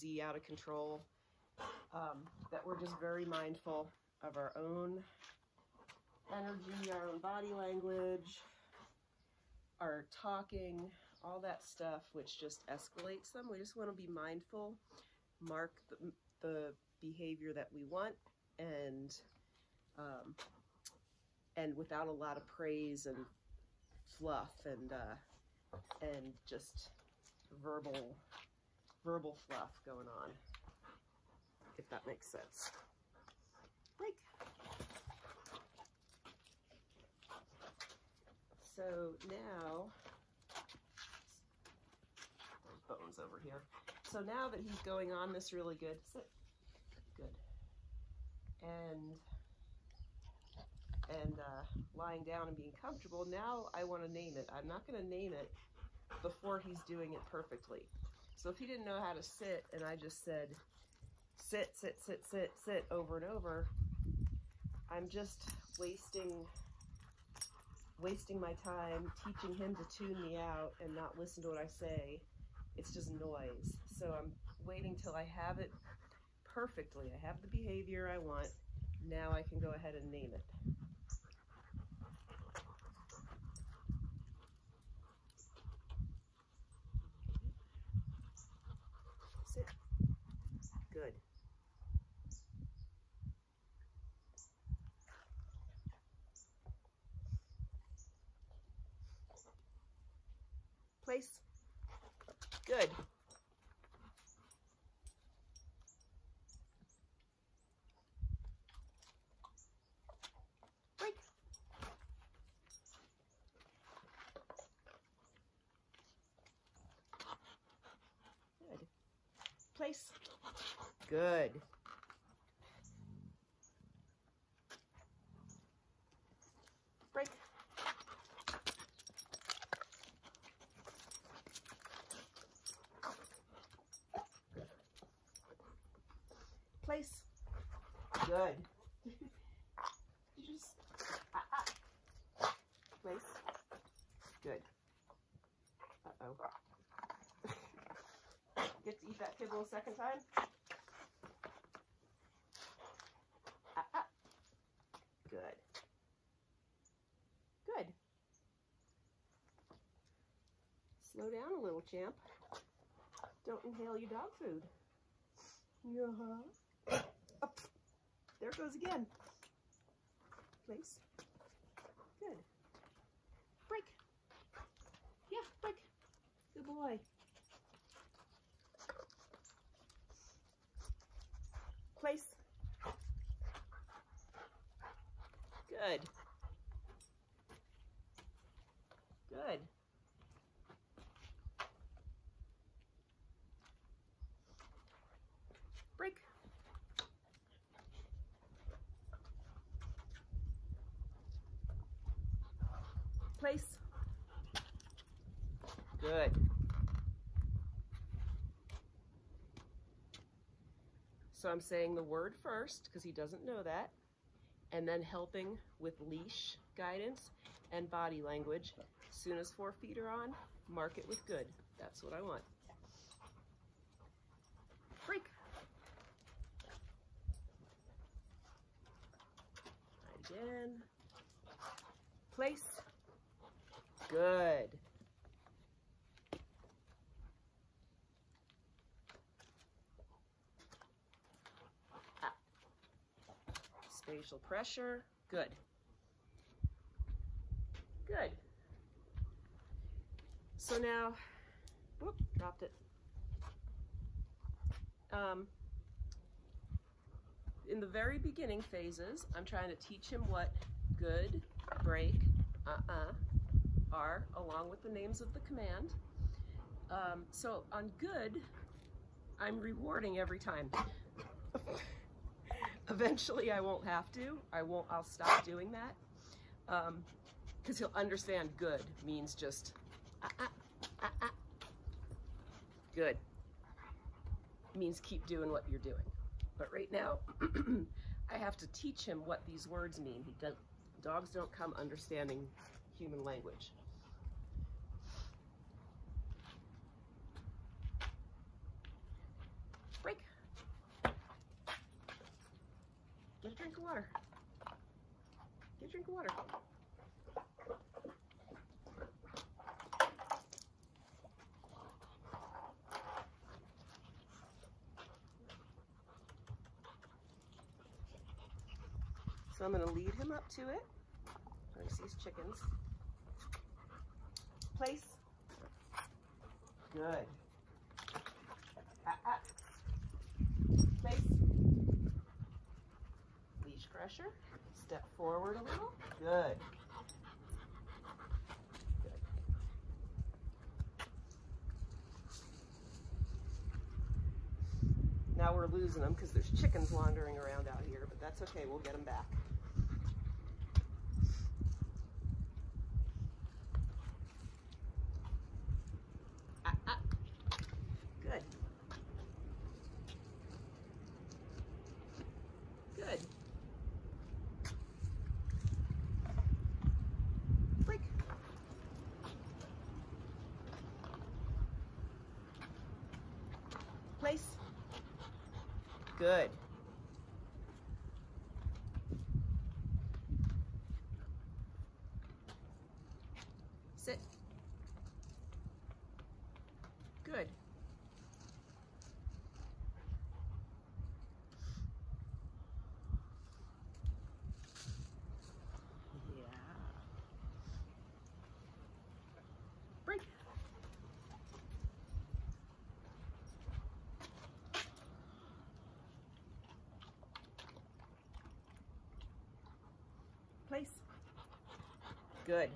crazy, out of control, that we're just very mindful of our own energy, our own body language, our talking, all that stuff, which just escalates them. We just want to be mindful, mark the behavior that we want, and without a lot of praise and fluff and just verbal fluff going on, if that makes sense. Like, so now, there's Bones over here. So now that he's going on this really good, sit, good, and lying down and being comfortable, now I want to name it. I'm not going to name it before he's doing it perfectly. So if he didn't know how to sit and I just said, sit, sit, sit, sit, sit over and over, I'm just wasting my time teaching him to tune me out and not listen to what I say. It's just noise. So I'm waiting till I have it perfectly. I have the behavior I want. Now I can go ahead and name it. Sit. Good. Place. Good. Break. Good. Place. Good. Break. Place. Good. You just place. Good. Uh-oh. Get to eat that kibble a second time. Good. Good. Slow down a little, champ. Don't inhale your dog food. Yeah. Up. There it goes again. Place. Good. Break. Yeah, break. Good boy. Place. Good. Good. Break. Place. Good. So I'm saying the word first because he doesn't know that, and then helping with leash guidance and body language. As soon as 4 feet are on, mark it with good. That's what I want. Break. Again. Place. Good. Ah. Spatial pressure. Good. Good. So now, whoop, dropped it. In the very beginning phases, I'm trying to teach him what good, break, are, along with the names of the command. So on good, I'm rewarding every time. Eventually I won't have to. I'll stop doing that. Because he'll understand good means just good. Means keep doing what you're doing. But right now, I have to teach him what these words mean. Dogs don't come understanding human language. Break. Get a drink of water. Get a drink of water. So I'm going to lead him up to it. He sees chickens. Place. Good. Place. Leash crusher. Step forward a little. Good. Good. Now we're losing them because there's chickens wandering around out here, but that's okay. We'll get them back. Good. Good. Break. Place. Good. Sit. Good. Yeah. Break. Place. Good.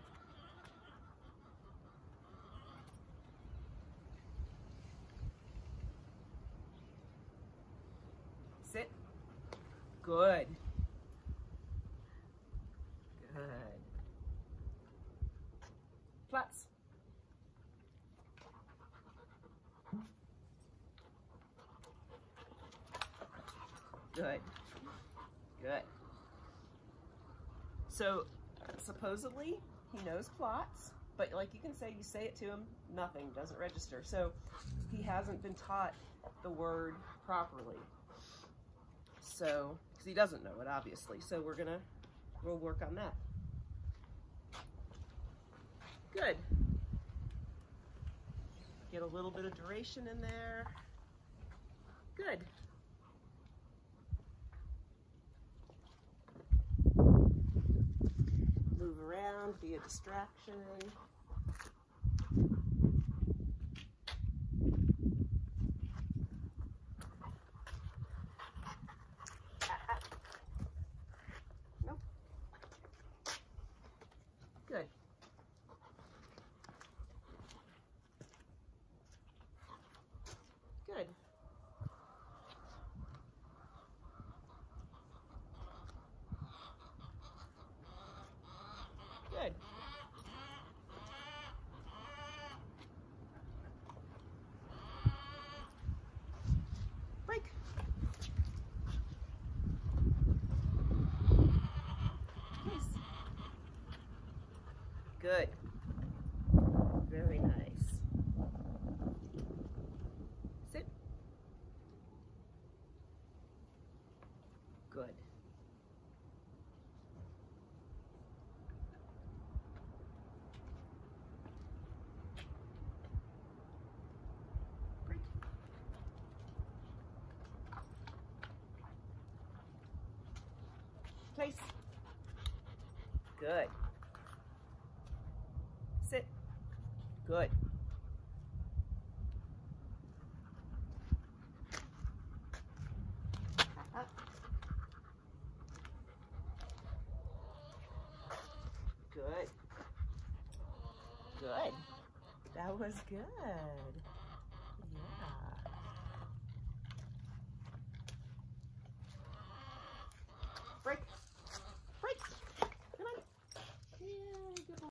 Sit. Good. Good. Flats. Good. Good. So supposedly he knows plots, but like you can say, you say it to him, nothing, doesn't register. So he hasn't been taught the word properly. So, because he doesn't know it, obviously. So we'll work on that. Good. Get a little bit of duration in there. Good. Move around, be a distraction. Nope. Good. Good. Good. Break. Nice. Good. Very nice. Sit. Good. Break. Place. Good. Sit. Good. Up. Good. Good. That was good.